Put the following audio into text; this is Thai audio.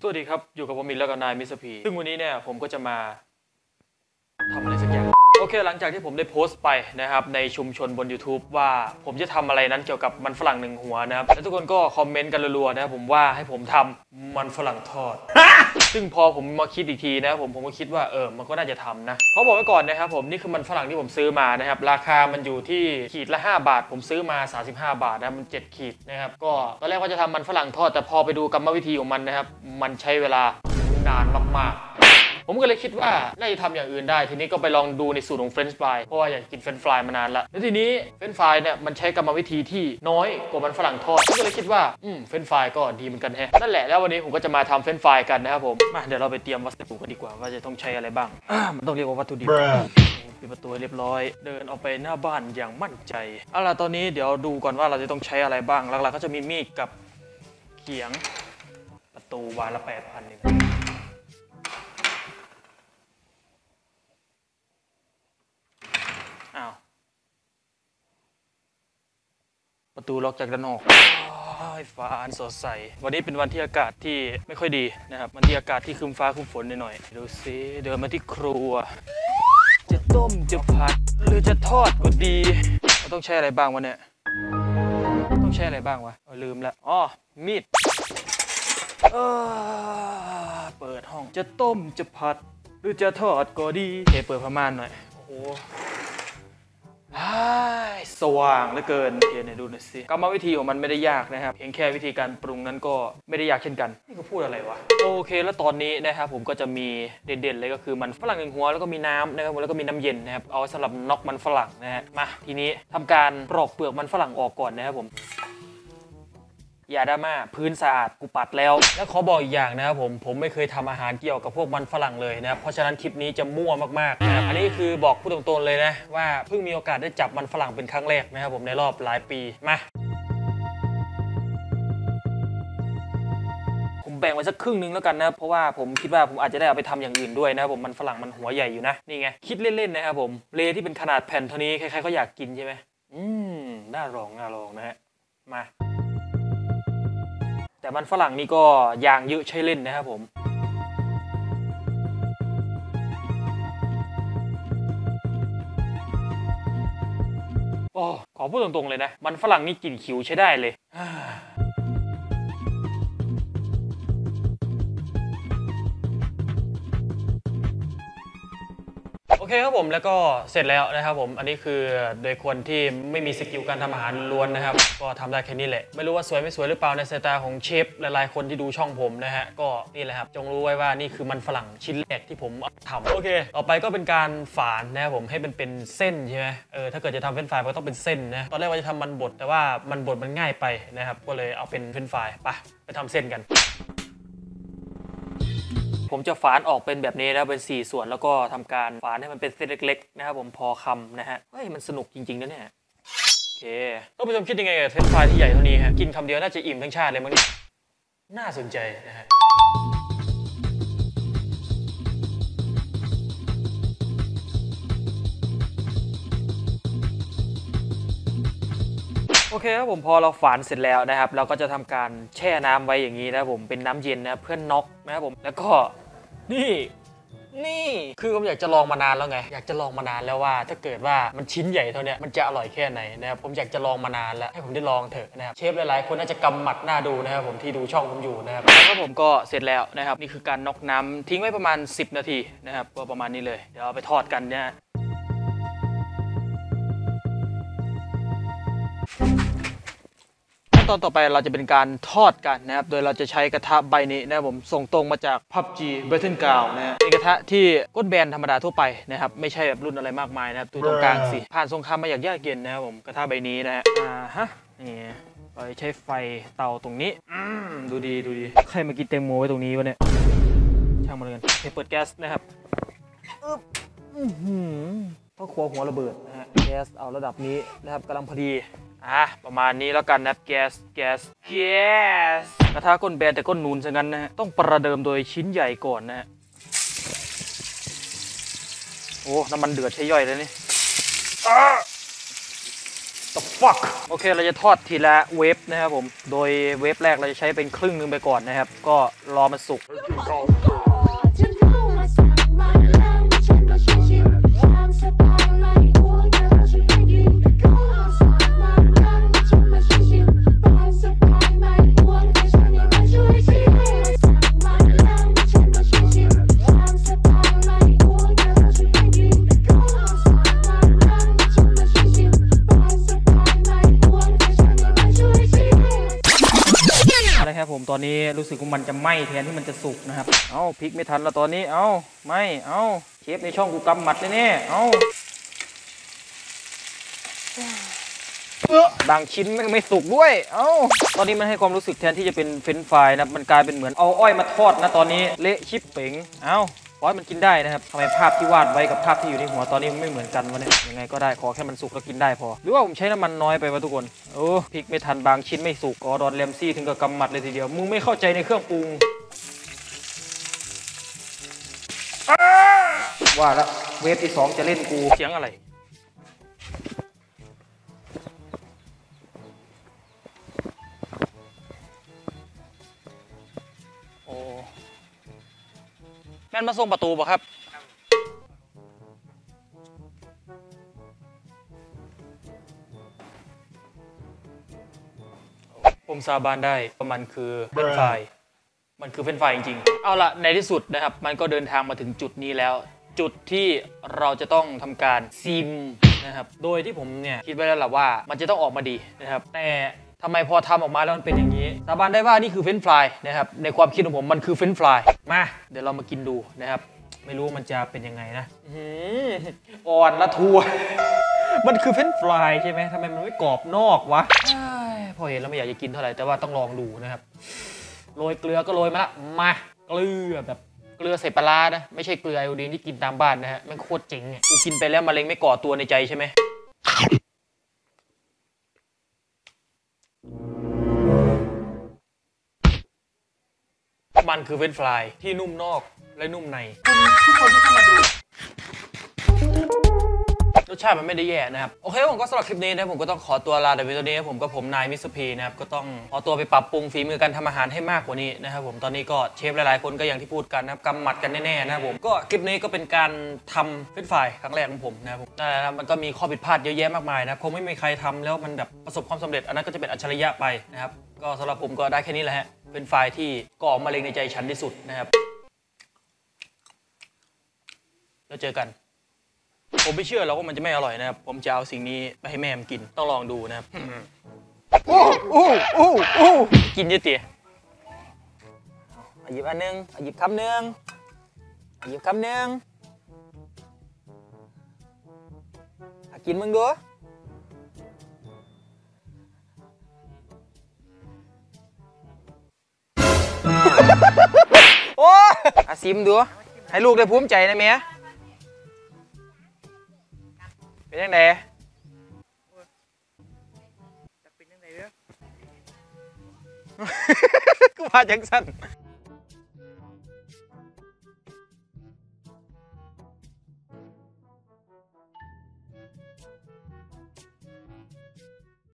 สวัสดีครับอยู่กับผมอีกแล้วกับนายมิสพีซึ่งวันนี้เนี่ยผมก็จะมาทำอะไรสักอย่างโอเคหลังจากที่ผมได้โพสต์ไปนะครับในชุมชนบน YouTube ว่าผมจะทำอะไรนั้นเกี่ยวกับมันฝรั่งหนึ่งหัวนะครับแล้วทุกคนก็คอมเมนต์กันรัวๆนะครับผมว่าให้ผมทำมันฝรั่งทอด ซึ่งพอผมมาคิดอีกทีนะครับผมก็คิดว่ามันก็น่าจะทำนะเขาบอกไว้ก่อนนะครับผมนี่คือมันฝรั่งที่ผมซื้อมานะครับราคามันอยู่ที่ขีดละ5 บาทผมซื้อมา35 บาทนะมัน7ขีดนะครับก็ตอนแรกว่าจะทำมันฝรั่งทอดแต่พอไปดูกรรมวิธีของมันนะครับมันใช้เวลานานมากๆผมก็เลยคิดว่าน่าจะทำอย่างอื่นได้ทีนี้ก็ไปลองดูในสูตรของเฟรนช์ฟรายเพราะว่าอยากกินเฟรนช์ฟรายมานานละแล้วทีนี้เฟรนช์ฟรายเนี่ยมันใช้กรรมวิธีที่น้อยกว่ามันฝรั่งทอดผมก็เลยคิดว่าเฟรนช์ฟรายก็ดีเหมือนกันแฮะนั่นแหละแล้ววันนี้ผมก็จะมาทำเฟรนช์ฟรายกันนะครับผมมาเดี๋ยวเราไปเตรียมวัสดุกันดีกว่าว่าจะต้องใช้อะไรบ้างมันต้องเรียกว่าวัตถุดิบปิดประตูเรียบร้อยเดินออกไปหน้าบ้านอย่างมั่นใจเอาล่ะตอนนี้เดี๋ยวดูก่อนว่าเราจะต้องใช้อะไรบ้างหลักๆก็จะมีมีดกับเขียงประตูวานละ 8,000 นี่ประตูล็อกจากด้านนอกฟ้าอันสดใสวันนี้เป็นวันที่อากาศที่ไม่ค่อยดีนะครับวันที่อากาศที่ครึ้มฟ้าครึ้มฝนหน่อยดูซิเดินมาที่ครัวจะต้มจะผัดหรือจะทอดก็ดีเราต้องใช้อะไรบ้างวะเนี่ยต้องใช้อะไรบ้างวะลืมแล้วอ๋อมีดเปิดห้องจะต้มจะผัดหรือจะทอดก็ดีเปิดผ้าม่านหน่อยโอ้โหสว่างเหลือเกินเนี่ยดูหน่อยสิกรรมวิธีของมันไม่ได้ยากนะครับเพียงแค่วิธีการปรุงนั้นก็ไม่ได้ยากเช่นกันนี่ก็พูดอะไรวะโอเคแล้วตอนนี้นะครับผมก็จะมีเด่นๆเลยก็คือมันฝรั่งหนึ่งหัวแล้วก็มีน้ำนะครับแล้วก็มีน้ำเย็นนะครับเอาสำหรับน็อกมันฝรั่งนะฮะมาทีนี้ทำการปลอกเปลือกมันฝรั่งออกก่อนนะครับผมอย่าดราม่าพื้นสะอาดกูปัดแล้วขอบอกอีกอย่างนะครับผมไม่เคยทำอาหารเกี่ยวกับพวกมันฝรั่งเลยนะครับเพราะฉะนั้นคลิปนี้จะมั่วมากๆนะครับอันนี้คือบอกพูดตรงๆเลยนะว่าเพิ่งมีโอกาสได้จับมันฝรั่งเป็นครั้งแรกนะครับผมในรอบหลายปีมาผมแบ่งไว้สักครึ่งนึงแล้วกันนะเพราะว่าผมคิดว่าผมอาจจะได้เอาไปทำอย่างอื่นด้วยนะครับผมมันฝรั่งมันหัวใหญ่อยู่นะนี่ไงคิดเล่นๆนะครับผมเลที่เป็นขนาดแผ่นเท่านี้ใครๆก็อยากกินใช่ไหมน่าลองนะฮะมาแต่มันฝรั่งนี่ก็ยางเยอะใช้เล่นนะครับผมขอพูดตรงๆเลยนะมันฝรั่งนี่กลิ่นขิวใช้ได้เลยโอเคครับผมแล้วก็เสร็จแล้วนะครับผมอันนี้คือโดยคนที่ไม่มีสกิลการทำอาหารล้วนนะครับก็ทำได้แค่นี้แหละไม่รู้ว่าสวยไม่สวยหรือเปล่าในสายตาของเชฟหลายๆคนที่ดูช่องผมนะฮะก็นี่แหละครับจงรู้ไว้ว่านี่คือมันฝรั่งชิ้นแรกที่ผมทำโอเคต่อไปก็เป็นการฝานนะครับผมให้เป็นเส้นใช่ไหมถ้าเกิดจะทำเฟรนช์ฟรายก็ต้องเป็นเส้นนะตอนแรกว่าจะทำมันบดแต่ว่ามันบดมันง่ายไปนะครับก็เลยเอาเป็นเฟรนช์ฟรายไปทำเส้นกันผมจะฝานออกเป็นแบบนี้นะเป็น4 ส่วนแล้วก็ทำการฝานให้มันเป็นเส้นเล็กๆนะครับผมพอคำนะฮะเฮ้ยมันสนุกจริงๆนะเนี่ยโอเคท่านผู้ชมคิดยังไงกับเฟรนช์ฟรายที่ใหญ่เท่านี้ฮะกินคำเดียวน่าจะอิ่มทั้งชาติเลยมั้งเนี่ยน่าสนใจนะฮะโอเคครับผมพอเราฝานเสร็จแล้วนะครับเราก็จะทำการแช่น้ำไว้อย่างนี้นะผมเป็นน้ำเย็นนะเพื่อนน็อกนะครับผมแล้วก็นี่คือผมอยากจะลองมานานแล้วไงอยากจะลองมานานแล้วว่าถ้าเกิดว่ามันชิ้นใหญ่เท่านี้มันจะอร่อยแค่ไหนนะครับผมอยากจะลองมานานแล้วให้ผมได้ลองเถอะนะครับเชฟหลายๆคนน่าจะกำหมัดหน้าดูนะครับผมที่ดูช่องผมอยู่นะครับแล้วผมก็เสร็จแล้วนะครับนี่คือการน็อกน้ำทิ้งไว้ประมาณ10 นาทีนะครับก็ประมาณนี้เลยเดี๋ยวเอาไปทอดกันเนี่ยตอนต่อไปเราจะเป็นการทอดกันนะครับโดยเราจะใช้กระทะใบนี้นะครับผมส่งตรงมาจาก PUBG Battleground นะเป็นกระทะที่ก้นแบนธรรมดาทั่วไปนะครับไม่ใช่แบบรุ่นอะไรมากมายนะครับดูตรงกลางสิผ่านสงครามมาอย่างยากเย็นนะครับผมกระทะใบนี้นะฮะนี่เราใช้ไฟเตาตรงนี้ดูดีใครมากินแตงโมไว้ตรงนี้วะเนี่ยช่างมันเลยกันเปิดแก๊สนะครับต้องครัวหัวระเบิดนะฮะแก๊สเอาระดับนี้นะครับกำลังพอดีประมาณนี้แล้วกันนะแก๊สกระทะก้นแบนแต่ก้นนูนซะงั้นนะฮะต้องประเดิมโดยชิ้นใหญ่ก่อนนะฮะโอ้น้ำมันเดือดใช้ย่อยเลยนี่ The fuck fuck โอเคเราจะทอดทีละเวฟนะครับผมโดยเวฟแรกเราจะใช้เป็นครึ่งนึงไปก่อนนะครับก็รอมันสุกนะครับผมตอนนี้รู้สึกว่ามันจะไหม้แทนที่มันจะสุกนะครับเอาพริกไม่ทันแล้วตอนนี้เอาไม่เอาเชฟในช่องกูกำหมัดแน่ๆเอาบางชิ้นไม่สุกด้วยเอาตอนนี้มันให้ความรู้สึกแทนที่จะเป็นเฟรนช์ฟรายนะมันกลายเป็นเหมือนเอาอ้อยมาทอดนะตอนนี้เละชิบเป๋งเอาขอให้มันกินได้นะครับทำไมภาพที่วาดไว้กับภาพที่อยู่ในหัวตอนนี้มันไม่เหมือนกันวะเนี่ยยังไงก็ได้ขอแค่มันสุกแล้วกินได้พอหรือว่าผมใช้น้ำมันน้อยไปวะทุกคนโอ้พริกไม่ทันบางชิ้นไม่สุกกอร์ดอนแรมซี่ถึงกับกำหมัดเลยทีเดียวมึงไม่เข้าใจในเครื่องปรุงว่าแล้วเวฟที่2จะเล่นกูเสียงอะไรโอ้แม่นมาส่งประตูป่ะครับผมสาบานได้ว่ามันคือเฟรนช์ฟรายมันคือเฟรนช์ฟรายจริงๆเอาละในที่สุดนะครับมันก็เดินทางมาถึงจุดนี้แล้วจุดที่เราจะต้องทำการซิมนะครับโดยที่ผมเนี่ยคิดไว้แล้วแหละว่ามันจะต้องออกมาดีนะครับแต่ทำไมพอทำออกมาแล้วมันเป็นอย่างนี้สาบานได้ว่านี่คือเฟรนช์ฟรายนะครับในความคิดของผมมันคือเฟรนช์ฟรายมาเดี๋ยวเรามากินดูนะครับไม่รู้มันจะเป็นยังไงนะอ่อนละทัวมันคือเฟรนช์ฟรายใช่ไหมทำไมมันไม่กรอบนอกวะพอเห็นแล้วไม่อยากจะกินเท่าไหร่แต่ว่าต้องลองดูนะครับโรยเกลือก็โรยมาละมาเกลือแบบเกลือใส่ปลานะไม่ใช่เกลือไอโอดีนที่กินตามบ้านนะฮะมันโคตรเจ๋งเนี่ยกูกินไปแล้วมะเร็งไม่ก่อตัวในใจใช่ไหมมันคือเฟรนช์ฟรายที่นุ่มนอกและนุ่มในทุกคนที่เข้ามาดูรสชาติมันไม่ได้แย่นะครับโอเคผมก็สำหรับคลิปนี้นะผมก็ต้องขอตัวลาแต่เพียงเท่านี้ผมกับผมนายมิสพีนะครับก็ต้องขอตัวไปปรับปรุงฝีมือการทำอาหารให้มากกว่านี้นะครับผมตอนนี้ก็เชฟหลายๆคนก็อย่างที่พูดกันนะครับกำหมัดกันแน่ๆนะครับผมก็คลิปนี้ก็เป็นการทำเฟรนช์ฟรายครั้งแรกของผมนะครับผมแต่มันก็มีข้อผิดพลาดเยอะแยะมากมายนะคงไม่มีใครทำแล้วมันแบบประสบความสำเร็จอันนั้นก็จะเป็นอัจฉริยะไปนะครับก็สำหรับผมก็ได้แค่นี้แหละฮะเป็นไฟล์ที่ก่อมะเร็งในใจฉันที่สุดนะครับแล้วเจอกันผมไม่เชื่อแล้วว่ามันจะไม่อร่อยนะครับผมจะเอาสิ่งนี้ไปให้แม่มันกินต้องลองดูนะครับกินเยอะเตี๋ยหยิบอันนึงหยิบคำนึงหยิบคำนึงกินมึงดูโอ้ซิมดูให้ลูกได้ภูมิใจนะเมียเป็นยังไงจะเป็นยังไงเด้อกูว่าจังสั้น